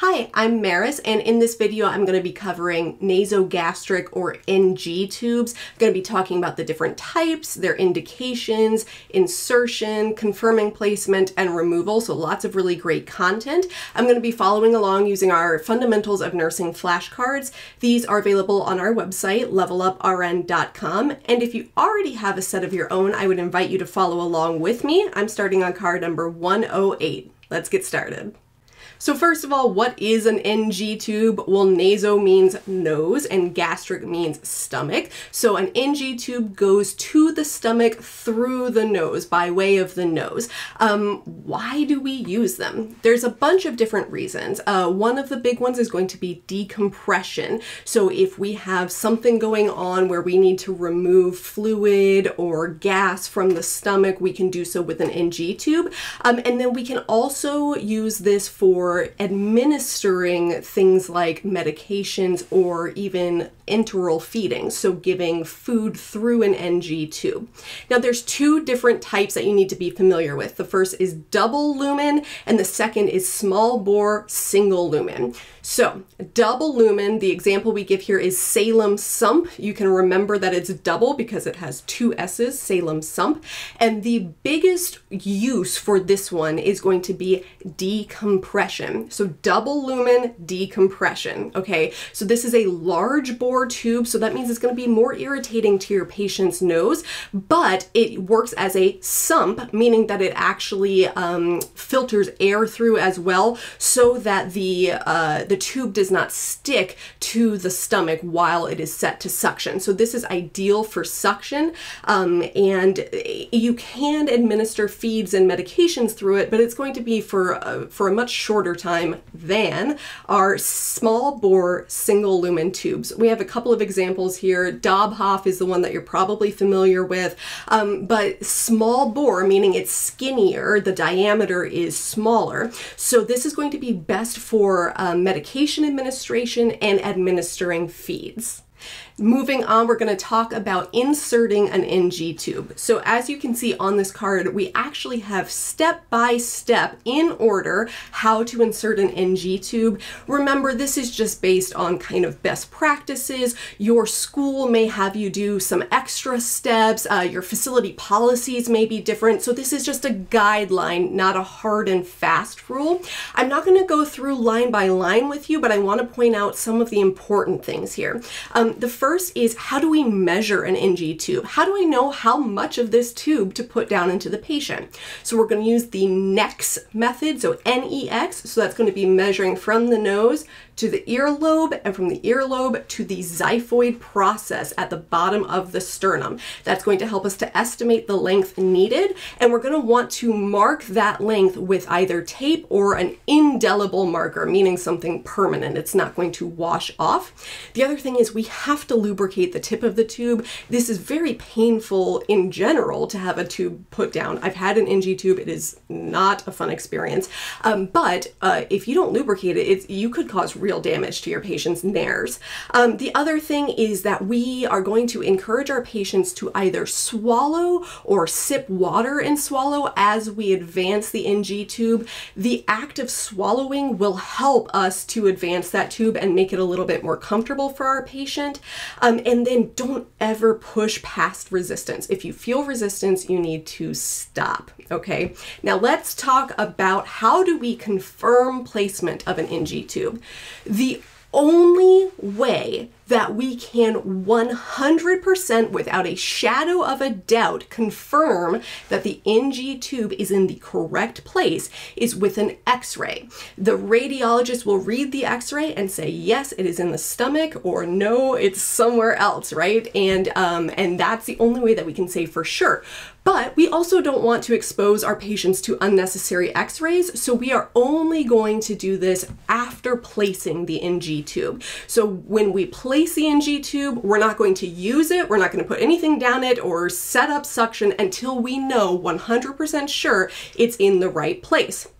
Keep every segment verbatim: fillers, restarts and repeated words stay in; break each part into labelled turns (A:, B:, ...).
A: Hi, I'm Meris, and in this video I'm going to be covering nasogastric or N G tubes. I'm going to be talking about the different types, their indications, insertion, confirming placement, and removal, so lots of really great content. I'm going to be following along using our Fundamentals of Nursing flashcards. These are available on our website, level up R N dot com, and if you already have a set of your own, I would invite you to follow along with me. I'm starting on card number one oh eight. Let's get started. So first of all, what is an N G tube? Well, naso means nose and gastric means stomach. So an N G tube goes to the stomach through the nose, by way of the nose. Um, why do we use them? There's a bunch of different reasons. Uh, one of the big ones is going to be decompression. So if we have something going on where we need to remove fluid or gas from the stomach, we can do so with an N G tube. Um, and then we can also use this for administering things like medications or even enteral feeding, so giving food through an N G tube. Now there's two different types that you need to be familiar with. The first is double lumen and the second is small bore single lumen. So double lumen, the example we give here is Salem sump. You can remember that it's double because it has two S's, Salem sump. And the biggest use for this one is going to be decompression. So double lumen decompression, okay? So this is a large bore tube, so that means it's going to be more irritating to your patient's nose, but it works as a sump, meaning that it actually um, filters air through as well, so that the uh, the tube does not stick to the stomach while it is set to suction. So this is ideal for suction, um, and you can administer feeds and medications through it, but it's going to be for uh, for a much shorter time than our small bore single lumen tubes. We have a couple of examples here. Dobhoff is the one that you're probably familiar with, um, but small bore, meaning it's skinnier, the diameter is smaller. So this is going to be best for um, medication administration and administering feeds. Moving on, we're going to talk about inserting an N G tube. So as you can see on this card, we actually have step by step in order how to insert an N G tube. Remember, this is just based on kind of best practices. Your school may have you do some extra steps. Uh, your facility policies may be different. So this is just a guideline, not a hard and fast rule. I'm not going to go through line by line with you, but I want to point out some of the important things here. Um, the first First is, how do we measure an N G tube? How do I know how much of this tube to put down into the patient? So we're going to use the NEX method, so N E X, so that's going to be measuring from the nose to the earlobe and from the earlobe to the xiphoid process at the bottom of the sternum. That's going to help us to estimate the length needed, and we're going to want to mark that length with either tape or an indelible marker, meaning something permanent. It's not going to wash off. The other thing is we have to lubricate the tip of the tube. This is very painful in general to have a tube put down. I've had an N G tube. It is not a fun experience, um, but uh, if you don't lubricate it, it's, you could cause real damage to your patient's nares. Um, the other thing is that we are going to encourage our patients to either swallow or sip water and swallow as we advance the N G tube. The act of swallowing will help us to advance that tube and make it a little bit more comfortable for our patient. Um, and then don't ever push past resistance. If you feel resistance, you need to stop, okay? Now let's talk about how do we confirm placement of an N G tube. The only way that we can one hundred percent without a shadow of a doubt confirm that the N G tube is in the correct place is with an X-ray. The radiologist will read the X-ray and say, yes, it is in the stomach, or no, it's somewhere else, right? And, um, and that's the only way that we can say for sure. But we also don't want to expose our patients to unnecessary X-rays, so we are only going to do this after placing the N G tube. So when we place the N G tube, we're not going to use it, we're not going to put anything down it or set up suction until we know one hundred percent sure it's in the right place.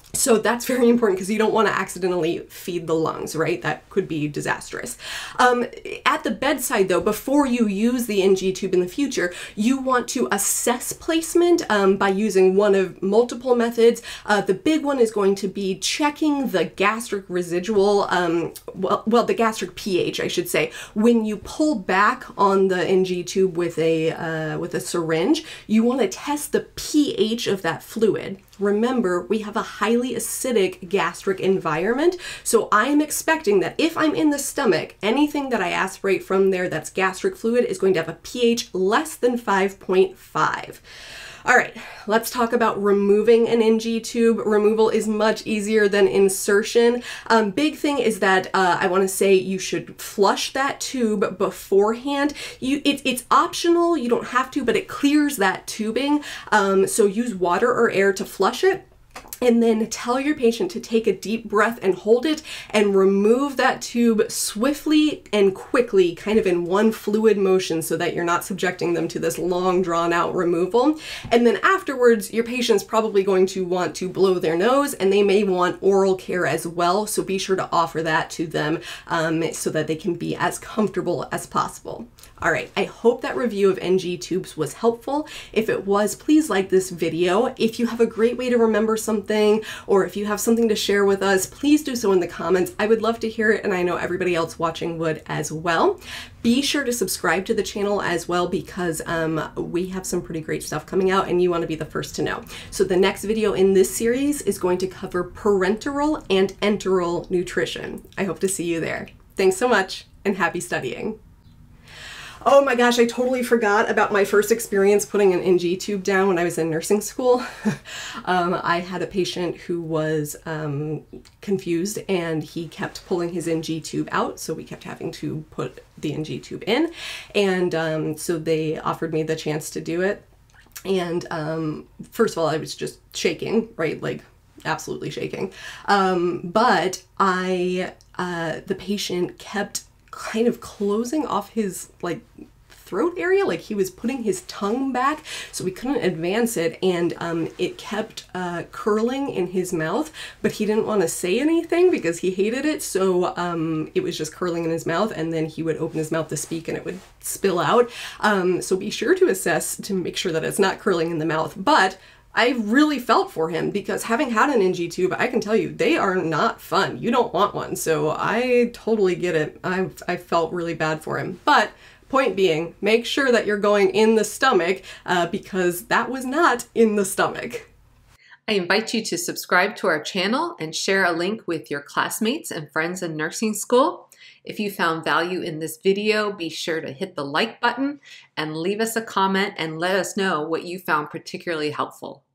A: So that's very important because you don't want to accidentally feed the lungs, right? That could be disastrous. Um, at the bedside though, before you use the N G tube in the future, you want to assess placement um, by using one of multiple methods. Uh, the big one is going to be checking the gastric residual, um, well, well, the gastric pH, I should say. When you pull back on the N G tube with a, uh, with a syringe, you want to test the pH of that fluid. Remember, we have a highly acidic gastric environment, so I'm expecting that if I'm in the stomach, anything that I aspirate from there that's gastric fluid is going to have a pH less than five point five. All right, let's talk about removing an N G tube. Removal is much easier than insertion. Um, big thing is that uh, I want to say you should flush that tube beforehand. You, it, it's optional, you don't have to, but it clears that tubing. Um, so use water or air to flush it. And then tell your patient to take a deep breath and hold it and remove that tube swiftly and quickly, kind of in one fluid motion so that you're not subjecting them to this long drawn out removal. And then afterwards, your patient's probably going to want to blow their nose and they may want oral care as well. So be sure to offer that to them um, so that they can be as comfortable as possible. All right, I hope that review of N G tubes was helpful. If it was, please like this video. If you have a great way to remember something, or if you have something to share with us, please do so in the comments. I would love to hear it, and I know everybody else watching would as well. Be sure to subscribe to the channel as well, because um, we have some pretty great stuff coming out and you want to be the first to know. So the next video in this series is going to cover parenteral and enteral nutrition. I hope to see you there. Thanks so much and happy studying. Oh my gosh, I totally forgot about my first experience putting an N G tube down when I was in nursing school. um, I had a patient who was um, confused and he kept pulling his N G tube out, so we kept having to put the N G tube in. And um, so they offered me the chance to do it. And um, first of all, I was just shaking, right? Like absolutely shaking. Um, but I, uh, the patient kept kind of closing off his like throat area, like he was putting his tongue back, so we couldn't advance it, and um, it kept uh, curling in his mouth, but he didn't want to say anything because he hated it, so um, it was just curling in his mouth, and then he would open his mouth to speak and it would spill out. Um, so be sure to assess to make sure that it's not curling in the mouth. But I really felt for him because having had an N G tube, I can tell you they are not fun. You don't want one. So I totally get it. I, I felt really bad for him. But point being, make sure that you're going in the stomach uh, because that was not in the stomach.
B: I invite you to subscribe to our channel and share a link with your classmates and friends in nursing school. If you found value in this video, be sure to hit the like button and leave us a comment and let us know what you found particularly helpful.